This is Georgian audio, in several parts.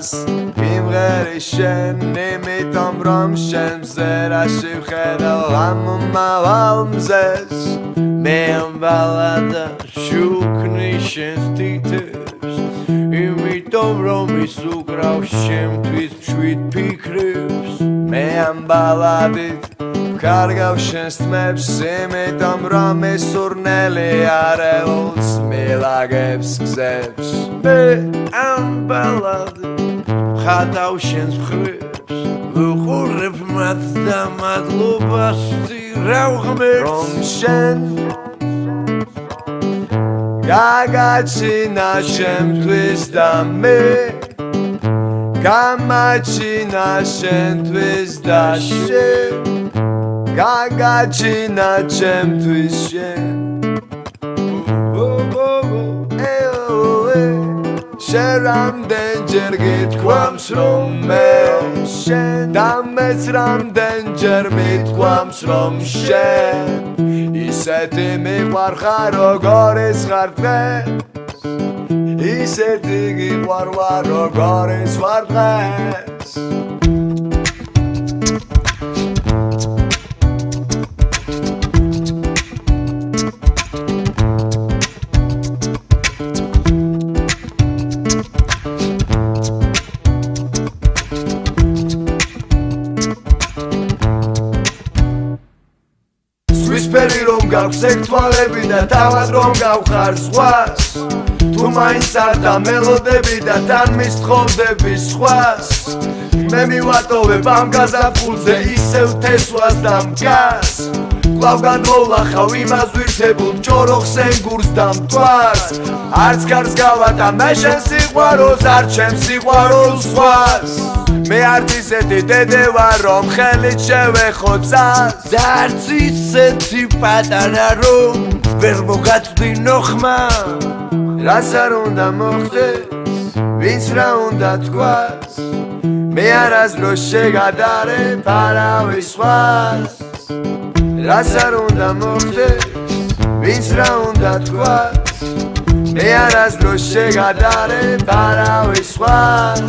დას იმღერი შენ იმიტომ რომ შენ მზერაში ვხედავ ამ მომავალ მზეს მე ამბალადა შუქნი შენს თითებს იმიტომ რომ ის უკრავს შემთვის მშვიდ ფიქრებს მე ამბალადით ვქარგავ შენს თმებს იმიტომ რომ ეს სურნელი არელს მილაგებს გზებს მე ამბალადით ვხატავ შენს მხრებს ვუყურებ მათ და მადლობას ვწირავ ღმერთს რომ შენ გაგაჩინა შემთვის და მე გამაჩინა შენთვის და შენ გაგაჩინა ჩემთვის შენ შენ რამდენჯერ გითქვამს რომ მე შენ და მეც რამდენჯერ მithქვამს რომ შენ ისეთი მიყვარხარ როგორ ის ხარ დღეს ისეთი გიყვარვარ როგორ ის ვარ დღეს ვისფერი რომ გაქვს ეგ თვალები და თავად რომ გავხარ ზღვას თუ მაინც არ და მელოდები და თან მისთხოვდები სხვას მე მივატოვებ ამ გაზაფხულზე ისევ თესვას და მგას კვლავ განმოვლახავ იმას ვირთებულ ჭოროხს ენგურს და მტვარს არც გარს გავატა მე შენ სიყვარულს არ ჩემ სიყვარულს სხვას მე არც ისეთი დედე ვარ რომ ხელით შევეხო წას და არც ისეთი პატარა რომ ვერ მოგაწვდინო ხმა რაც არ უნდა მოხდეს ვინც რა უნდა თქვას მე არასდროს შეგადარებ არავის სხვას რაც არ უნდა მოხდეს ვინც რა უნდა თქვას მე არასდროს შეგადარებ არავის სხვას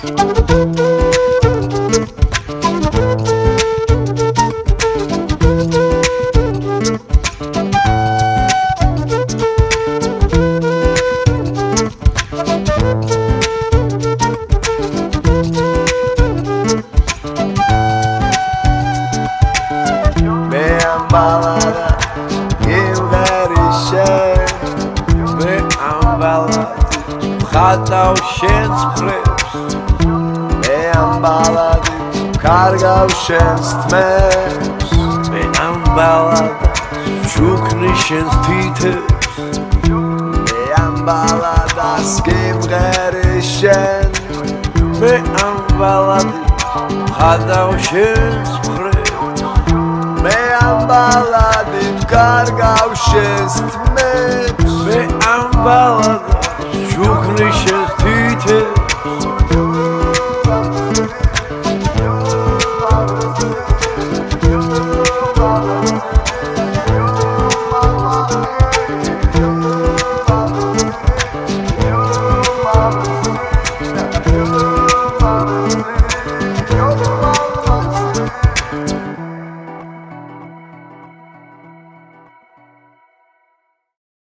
Balada, imgheri shen Me am baladi, vkhatav shens mkhrebs Me am baladi, kargav shens tmebs Me am balada, shukni shens titebs Me am balada, imgheri shen Me am baladi, vkhatav shens mkhrebs მე ამ ბალადით კარგავ შენს თმებს მე ამ ბალადით შუქნი შენს თითებს